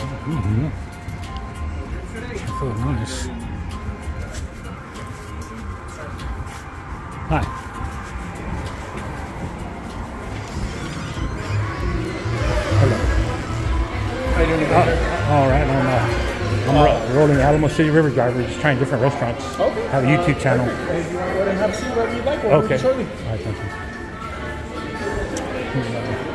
Mm-hmm. So nice. Hi. Hello. How you doing? All right. I'm rolling Alamo City River Drive. We're just trying different restaurants. Okay. Have a YouTube channel. If you want to go ahead and have a seat, whatever you like, we'll Okay. shortly. All right. Thank you.